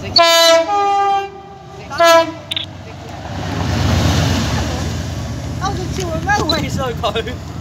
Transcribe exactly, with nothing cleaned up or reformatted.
我就叫佢咩回數佢？